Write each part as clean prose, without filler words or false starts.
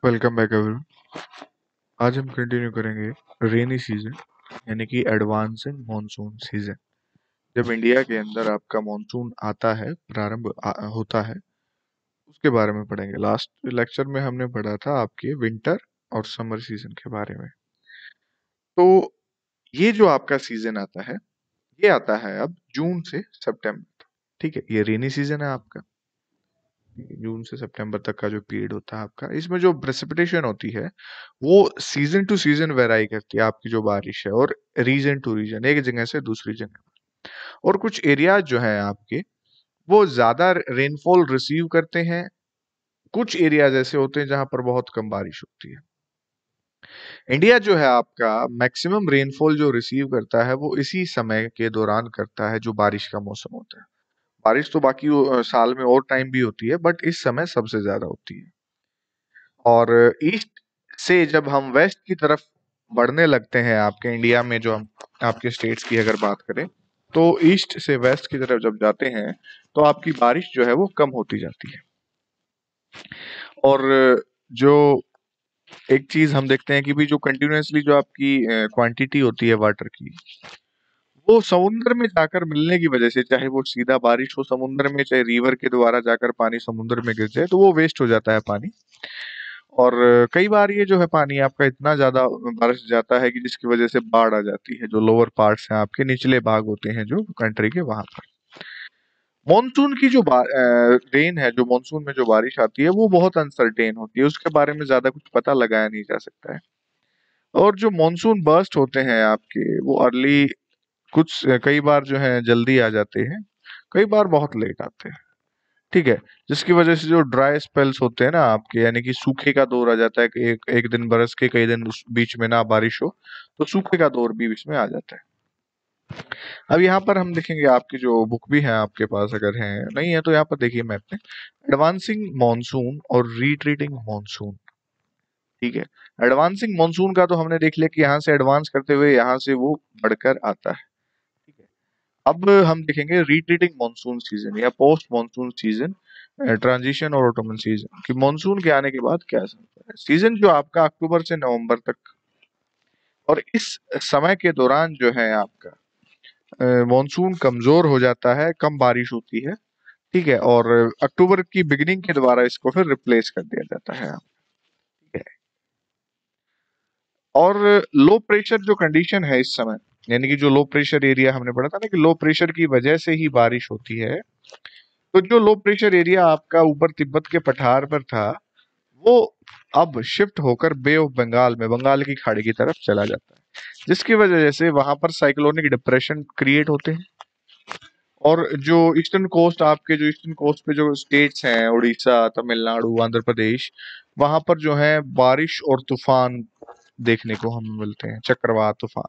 Welcome back everyone. आज हम continue करेंगे रेनी सीजन यानी कि एडवांसिंग मॉनसून सीजन। जब इंडिया के अंदर आपका मॉनसून आता है, होता है, उसके बारे में पढ़ेंगे। लास्ट लेक्चर में हमने पढ़ा था आपके विंटर और समर सीजन के बारे में। तो ये जो आपका सीजन आता है, ये आता है अब जून से सितंबर। ठीक है, ये रेनी सीजन है आपका। जून से सितंबर तक का जो पीरियड होता है आपका, इसमें जो प्रेसिपिटेशन होती है वो सीजन टू सीजन वेराई करती है। आपकी जो बारिश है और रीजन टू रीजन, एक जगह से दूसरी जगह। और कुछ एरियाज जो है आपके, वो ज्यादा रेनफॉल रिसीव करते हैं। कुछ एरियाज ऐसे होते हैं जहां पर बहुत कम बारिश होती है। इंडिया जो है आपका मैक्सिमम रेनफॉल जो रिसीव करता है वो इसी समय के दौरान करता है, जो बारिश का मौसम होता है। बारिश तो बाकी साल में और टाइम भी होती है, बट इस समय सबसे ज्यादा होती है। और ईस्ट से जब हम वेस्ट की तरफ बढ़ने लगते हैं आपके इंडिया में, जो हम आपके स्टेट्स की अगर बात करें, तो ईस्ट से वेस्ट की तरफ जब जाते हैं तो आपकी बारिश जो है वो कम होती जाती है। और जो एक चीज हम देखते हैं कि भी जो कंटिन्यूअसली जो आपकी क्वांटिटी होती है वाटर की, वो समुद्र में जाकर मिलने की वजह से, चाहे वो सीधा बारिश हो समुद्र में, चाहे रिवर के द्वारा जाकर पानी समुद्र में गिर जाए, तो वो वेस्ट हो जाता है पानी। और कई बार ये जो है पानी आपका इतना ज्यादा बरस जाता है कि जिसकी वजह से बाढ़ आ जाती है। जो लोअर पार्ट्स हैं आपके, निचले भाग होते हैं जो कंट्री के, वहां पर मॉनसून की जो रेन है, जो मॉनसून में जो बारिश आती है, वो बहुत अनसर्टेन होती है। उसके बारे में ज्यादा कुछ पता लगाया नहीं जा सकता है। और जो मॉनसून बर्स्ट होते हैं आपके, वो अर्ली, कुछ कई बार जो है जल्दी आ जाते हैं, कई बार बहुत लेट आते हैं। ठीक है, जिसकी वजह से जो ड्राई स्पेल्स होते हैं ना आपके, यानी कि सूखे का दौर आ जाता है कि एक एक दिन बरस के कई दिन उस बीच में ना बारिश हो, तो सूखे का दौर भी बीच में आ जाता है। अब यहाँ पर हम देखेंगे, आपकी जो बुक भी है आपके पास, अगर है नहीं है तो यहाँ पर देखिए मैप में, एडवांसिंग मॉनसून और रिट्रीटिंग मॉनसून। ठीक है, एडवांसिंग मॉनसून का तो हमने देख लिया कि यहाँ से एडवांस करते हुए यहाँ से वो बढ़कर आता है। ठीक है, अब हम देखेंगे रिट्रीटिंग मॉनसून सीजन या पोस्ट मॉनसून सीजन, ट्रांजिशन और ऑटोमन सीजन, कि मॉनसून के आने के बाद क्या होता है। सीजन जो आपका अक्टूबर से नवंबर तक, और इस समय के दौरान जो है आपका मॉनसून कमजोर हो जाता है, कम बारिश होती है। ठीक है, और अक्टूबर की बिगिनिंग के द्वारा इसको फिर रिप्लेस कर दिया जाता है। ठीक है, और लो प्रेशर जो कंडीशन है इस समय, यानी कि जो लो प्रेशर एरिया हमने पढ़ा था ना, कि लो प्रेशर की वजह से ही बारिश होती है, तो जो लो प्रेशर एरिया आपका ऊपर तिब्बत के पठार पर था, वो अब शिफ्ट होकर बे ऑफ बंगाल में, बंगाल की खाड़ी की तरफ चला जाता है, जिसकी वजह से वहां पर साइक्लोनिक डिप्रेशन क्रिएट होते हैं। और जो ईस्टर्न कोस्ट, आपके जो ईस्टर्न कोस्ट पे जो स्टेट्स हैं, उड़ीसा, तमिलनाडु, आंध्र प्रदेश, वहां पर जो है बारिश और तूफान देखने को हमें मिलते हैं, चक्रवात तूफान।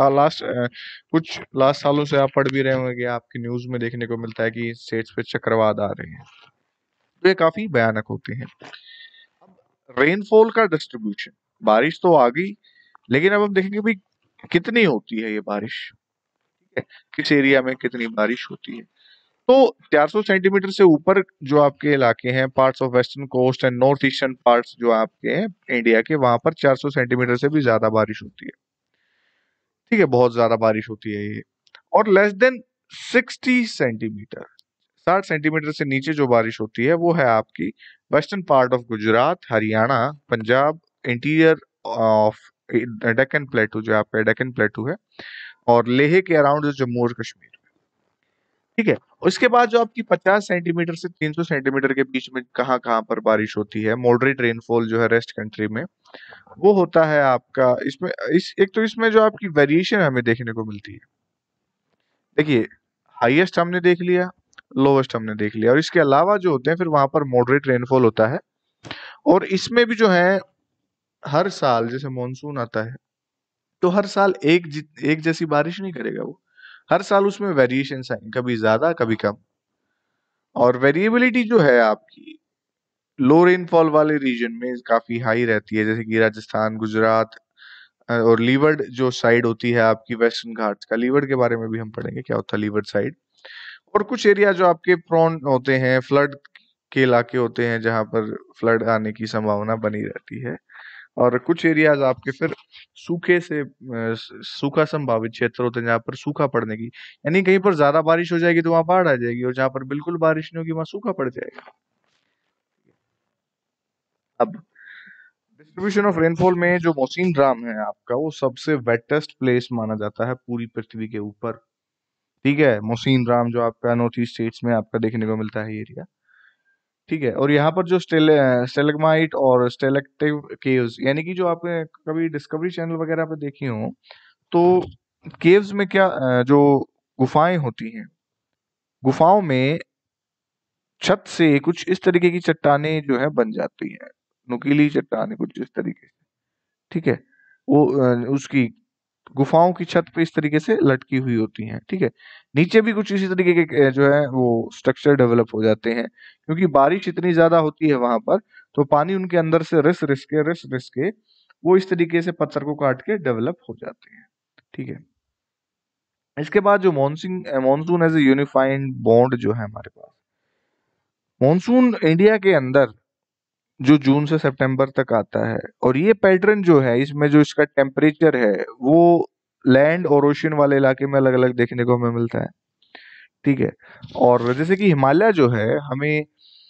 कुछ लास्ट सालों से आप पढ़ भी रहे होंगे, आपकी न्यूज में देखने को मिलता है कि स्टेट्स पे चक्रवात आ रहे हैं, तो ये काफी भयानक होते हैं। रेनफॉल का डिस्ट्रीब्यूशन, बारिश तो आ गई, लेकिन अब हम देखेंगे भाई कितनी होती है ये बारिश। ठीक है, किस एरिया में कितनी बारिश होती है। तो 400 सेंटीमीटर से ऊपर जो आपके इलाके हैं, parts of western coast and north eastern parts जो आपके हैं इंडिया के, वहां पर 400 सेंटीमीटर से भी ज्यादा बारिश होती है। ठीक है, बहुत ज्यादा बारिश होती है ये। और लेस देन 60 सेंटीमीटर, 60 सेंटीमीटर से नीचे जो बारिश होती है, वो है आपकी western part of Gujarat, Haryana, Punjab, interior of Deccan plateau, जो आपका डेक्कन प्लेटू है, और लेह के अराउंड जो जम्मू और कश्मीर। ठीक है, उसके बाद जो आपकी 50 सेंटीमीटर से 300 सेंटीमीटर के बीच में कहाँ कहाँ पर बारिश होती है, मॉडरेट रेनफॉल जो है रेस्ट कंट्री में, वो होता है आपका इसमें, इस एक तो इसमें जो आपकी वेरिएशन हमें देखने को मिलती है। देखिए, हाईएस्ट हमने देख लिया, लोवेस्ट हमने देख लिया, और इसके अलावा जो होते हैं फिर वहां पर मॉडरेट रेनफॉल होता है। और इसमें भी जो है, हर साल जैसे मॉनसून आता है, तो हर साल एक जैसी बारिश नहीं करेगा वो, हर साल उसमें वेरिएशन आएंगे, कभी ज्यादा कभी कम। और वेरिएबिलिटी जो है आपकी लो रेनफॉल वाले रीजन में काफी हाई रहती है, जैसे कि राजस्थान, गुजरात, और लीवर्ड जो साइड होती है आपकी वेस्टर्न घाट्स का, लीवर्ड के बारे में भी हम पढ़ेंगे क्या होता है लीवर्ड साइड। और कुछ एरिया जो आपके प्रोन होते हैं फ्लड के इलाके होते हैं जहाँ पर फ्लड आने की संभावना बनी रहती है, और कुछ एरियाज आपके फिर सूखे से सूखा संभावित क्षेत्र होते हैं जहाँ पर सूखा पड़ने की, यानी कहीं पर ज्यादा बारिश हो जाएगी तो वहां बाढ़ आ जाएगी, और जहाँ पर बिल्कुल बारिश नहीं होगी वहां सूखा पड़ जाएगा। अब डिस्ट्रीब्यूशन ऑफ रेनफॉल में जो मौसिन ड्राम है आपका, वो सबसे वेटेस्ट प्लेस माना जाता है पूरी पृथ्वी के ऊपर। ठीक है, मौसिन ड्राम जो आपका नॉर्थ ईस्ट स्टेट्स में आपका देखने को मिलता है एरिया। ठीक है, और यहाँ पर जो स्टेलेग्माइट और स्टेलेक्टिव केव्स, यानी कि जो आपने कभी डिस्कवरी चैनल वगैरह पे देखी हो, तो केव्स में क्या जो गुफाएं होती हैं, गुफाओं में छत से कुछ इस तरीके की चट्टानें जो है बन जाती हैं, नुकीली चट्टानें कुछ इस तरीके से। ठीक है, वो उसकी गुफाओं की छत पे इस तरीके से लटकी हुई होती हैं। ठीक है, नीचे भी कुछ इसी तरीके के जो है वो स्ट्रक्चर डेवलप हो जाते हैं, क्योंकि बारिश इतनी ज्यादा होती है वहां पर, तो पानी उनके अंदर से रिस रिस के वो इस तरीके से पत्थर को काट के डेवलप हो जाते हैं। ठीक है, इसके बाद जो monsoon as a unifying bond जो है हमारे पास, मॉनसून इंडिया के अंदर जो जून से सितंबर तक आता है, और ये पैटर्न जो है इसमें जो इसका टेम्परेचर है वो लैंड और ओशन वाले इलाके में अलग अलग देखने को हमें मिलता है। ठीक है, और जैसे कि हिमालय जो है हमें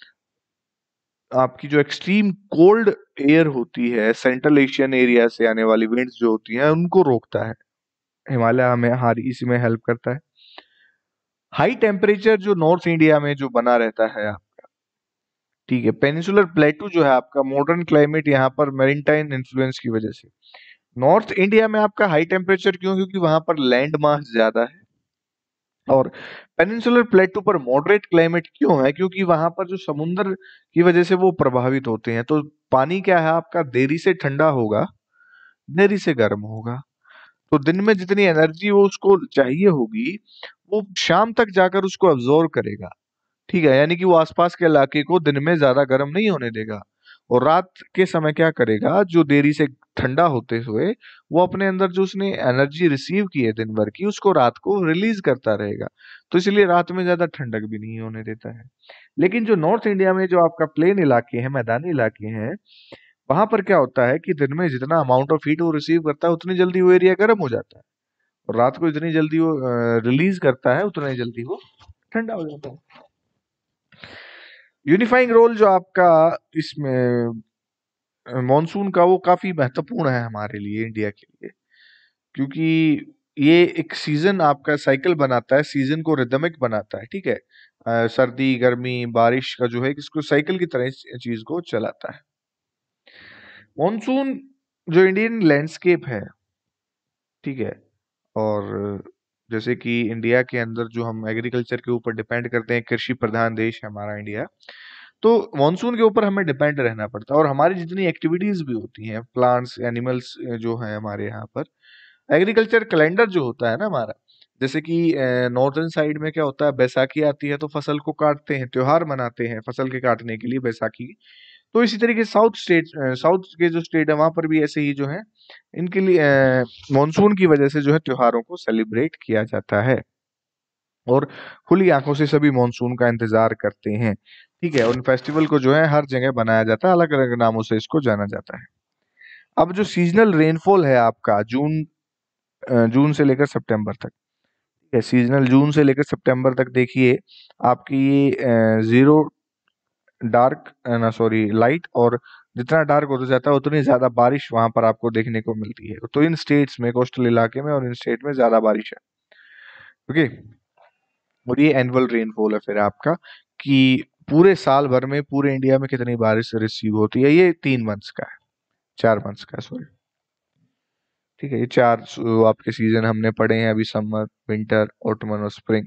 आपकी जो एक्सट्रीम कोल्ड एयर होती है सेंट्रल एशियन एरिया से आने वाली विंड्स जो होती हैं उनको रोकता है। हिमालय हमें हर इसमें हेल्प करता है। हाई टेम्परेचर जो नॉर्थ इंडिया में जो बना रहता है, ठीक है, पेनिनसुलर प्लेटू जो है आपका मॉडर्न क्लाइमेट यहाँ पर मेरिटाइम इन्फ्लुएंस की वजह से। नॉर्थ इंडिया में आपका हाई टेम्परेचर क्यों? क्योंकि वहां पर लैंड मास ज्यादा है। और पेनिनसुलर प्लेटू पर मॉडरेट क्लाइमेट क्यों है? क्योंकि वहां पर जो समुद्र की वजह से वो प्रभावित होते हैं, तो पानी क्या है आपका देरी से ठंडा होगा, देरी से गर्म होगा, तो दिन में जितनी एनर्जी वो उसको चाहिए होगी वो शाम तक जाकर उसको अब्जॉर्व करेगा। ठीक है, यानी कि वो आसपास के इलाके को दिन में ज्यादा गर्म नहीं होने देगा, और रात के समय क्या करेगा, जो देरी से ठंडा होते हुए वो अपने अंदर जो उसने एनर्जी रिसीव की है दिन भर की, उसको रात को रिलीज करता रहेगा। तो इसलिए रात में ज्यादा ठंडक भी नहीं होने देता है। लेकिन जो नॉर्थ इंडिया में जो आपका प्लेन इलाके हैं, मैदानी इलाके हैं, वहां पर क्या होता है कि दिन में जितना अमाउंट ऑफ हीट वो रिसीव करता है उतनी जल्दी वो एरिया गर्म हो जाता है, और रात को इतनी जल्दी वो रिलीज करता है उतना ही जल्दी वो ठंडा हो जाता है। यूनिफाइंग रोल जो आपका इसमें मॉनसून का, वो काफी महत्वपूर्ण है हमारे लिए, इंडिया के लिए, क्योंकि ये एक सीजन आपका साइकिल बनाता है, सीजन को रिदमिक बनाता है। ठीक है, सर्दी गर्मी बारिश का जो है इसको साइकिल की तरह इस चीज को चलाता है। मॉनसून जो इंडियन लैंडस्केप है, ठीक है, और जैसे कि इंडिया के अंदर जो हम एग्रीकल्चर के ऊपर डिपेंड करते हैं, कृषि प्रधान देश है हमारा इंडिया, तो मॉनसून के ऊपर हमें डिपेंड रहना पड़ता है, और हमारी जितनी एक्टिविटीज भी होती हैं, प्लांट्स एनिमल्स जो है हमारे यहाँ पर, एग्रीकल्चर कैलेंडर जो होता है ना हमारा, जैसे कि नॉर्दर्न साइड में क्या होता है, बैसाखी आती है तो फसल को काटते हैं, त्योहार मनाते हैं फसल के काटने के लिए बैसाखी। तो इसी तरीके साउथ के जो स्टेट है वहां पर भी ऐसे ही जो है, इनके लिए मॉनसून की वजह से जो है त्योहारों को सेलिब्रेट किया जाता है, और खुली आंखों से सभी मॉनसून का इंतजार करते हैं। ठीक है, उन फेस्टिवल को जो है हर जगह बनाया जाता है, अलग अलग नामों से इसको जाना जाता है। अब जो सीजनल रेनफॉल है आपका जून से लेकर सितंबर तक, ठीक है, सीजनल जून से लेकर सितंबर तक देखिए, आपकी ये जीरो डार्क ना सॉरी लाइट, और जितना डार्क होता जाता है उतनी ज्यादा बारिश वहां पर आपको देखने को मिलती है। तो इन स्टेट्स में, कोस्टल इलाके में और इन स्टेट में ज्यादा बारिश है। ओके, और ये एनुअल रेनफॉल है फिर आपका, कि पूरे साल भर में पूरे इंडिया में कितनी बारिश रिसीव होती है, ये 3 मंथ्स का है, 4 मंथ्स का, सॉरी। ठीक है, ये चार आपके सीजन हमने पढ़े हैं अभी, समर, विंटर, ऑटमन और स्प्रिंग।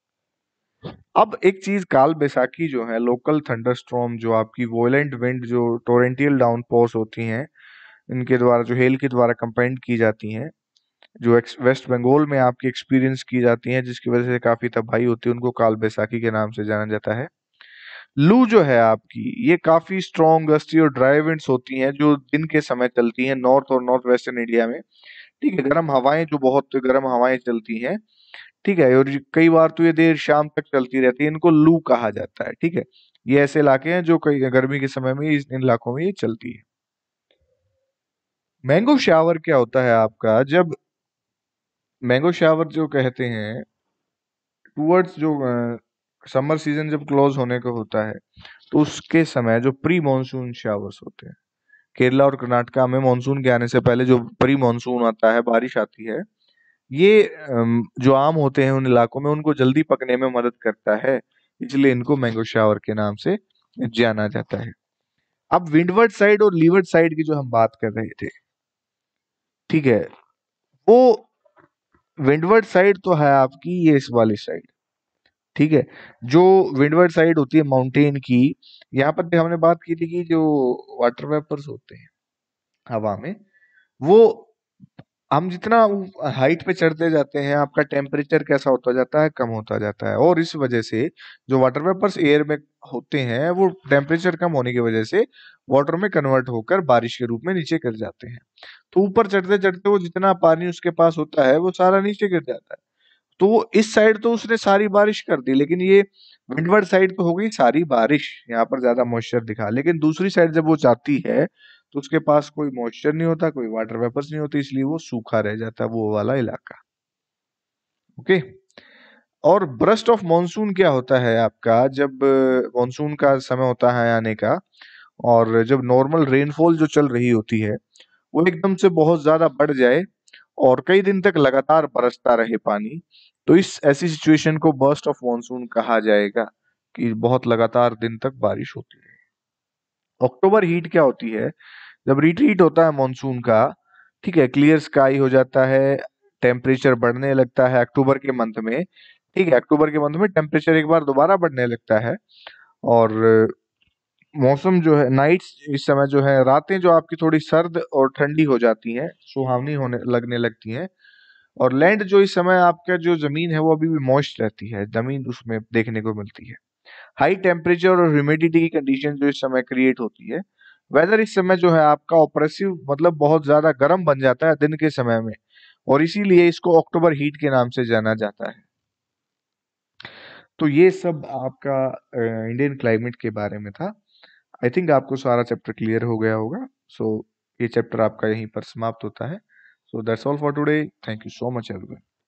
अब एक चीज, काल बैसाखी जो है, लोकल थंडरस्टॉर्म, जो आपकी वोलेंट विंड, जो टोरेंटियल डाउनपोर्स होती हैं, इनके द्वारा जो हेल के द्वारा कंपाइंड की जाती हैं, जो वेस्ट बंगाल में आपकी एक्सपीरियंस की जाती हैं, जिसकी वजह से काफी तबाही होती है, उनको काल बैसाखी के नाम से जाना जाता है। लू जो है आपकी, ये काफी स्ट्रॉन्ग गस्टी और ड्राई विंड्स होती हैं जो दिन के समय चलती हैं नॉर्थ और नॉर्थ वेस्टर्न इंडिया में। ठीक है, गर्म हवाएं, जो बहुत गर्म हवाएं चलती हैं, ठीक है, और कई बार तो ये देर शाम तक चलती रहती है, इनको लू कहा जाता है। ठीक है, ये ऐसे इलाके हैं जो कई गर्मी के समय में इन इलाकों में ये चलती है। मैंगो शावर क्या होता है आपका, जब मैंगो शावर जो कहते हैं टूवर्ड्स जो समर सीजन जब क्लोज होने को होता है, तो उसके समय जो प्री मानसून शावर्स होते हैं, केरला और कर्नाटका में मानसून के आने से पहले जो प्री मानसून आता है, बारिश आती है, ये जो आम होते हैं उन इलाकों में, उनको जल्दी पकने में मदद करता है, इसलिए इनको मैंगो शावर के नाम से जाना जाता है। अब विंडवर्ड साइड और लीवर्ड साइड की जो हम बात कर रहे थे, ठीक है, वो विंडवर्ड साइड तो है आपकी ये इस वाली साइड, ठीक है। जो विंडवर्ड साइड होती है माउंटेन की, यहाँ पर हमने बात की थी कि जो वाटर वेपर्स होते हैं हवा में, वो हम जितना हाइट पे चढ़ते जाते हैं आपका टेम्परेचर कैसा होता जाता है, कम होता जाता है, और इस वजह से जो वाटर वेपर्स एयर में होते हैं वो टेम्परेचर कम होने की वजह से वाटर में कन्वर्ट होकर बारिश के रूप में नीचे गिर जाते हैं। तो ऊपर चढ़ते चढ़ते वो जितना पानी उसके पास होता है वो सारा नीचे गिर जाता है। तो इस साइड तो उसने सारी बारिश कर दी, लेकिन ये विंडवर्ड साइड तो हो गई सारी बारिश, यहाँ पर ज्यादा मॉइस्चर दिखा, लेकिन दूसरी साइड जब वो जाती है तो उसके पास कोई मॉइस्चर नहीं होता, कोई वाटर वेपर्स नहीं होती, इसलिए वो सूखा रह जाता है वो वाला इलाका। ओके। और ब्रस्ट ऑफ मॉनसून क्या होता है आपका, जब मॉनसून का समय होता है आने का, और जब नॉर्मल रेनफॉल जो चल रही होती है वो एकदम से बहुत ज्यादा बढ़ जाए और कई दिन तक लगातार बरसता रहे पानी, तो इस ऐसी सिचुएशन को बर्स्ट ऑफ मॉनसून कहा जाएगा, कि बहुत लगातार दिन तक बारिश होती है। अक्टूबर हीट क्या होती है, जब रिट्रीट होता है मॉनसून का, ठीक है, क्लियर स्काई हो जाता है, टेम्परेचर बढ़ने लगता है अक्टूबर के मंथ में, ठीक है, अक्टूबर के मंथ में टेम्परेचर एक बार दोबारा बढ़ने लगता है, और मौसम जो है, नाइट्स इस समय जो है, रातें जो आपकी थोड़ी सर्द और ठंडी हो जाती हैं, सुहावनी होने लगने लगती हैं, और लैंड जो इस समय आपका जो जमीन है वो अभी भी मॉइस्ट रहती है, जमीन उसमें देखने को मिलती है। हाई टेम्परेचर और ह्यूमिडिटी की कंडीशन जो इस समय क्रिएट होती है, वेदर इस समय जो है आपका ऑप्रेसिव, मतलब बहुत ज्यादा गर्म बन जाता है दिन के समय में, और इसीलिए इसको अक्टूबर हीट के नाम से जाना जाता है। तो ये सब आपका इंडियन क्लाइमेट के बारे में था। आई थिंक आपको सारा चैप्टर क्लियर हो गया होगा। सो ये चैप्टर आपका यहीं पर समाप्त होता है। So that's all for today. Thank you so much everyone.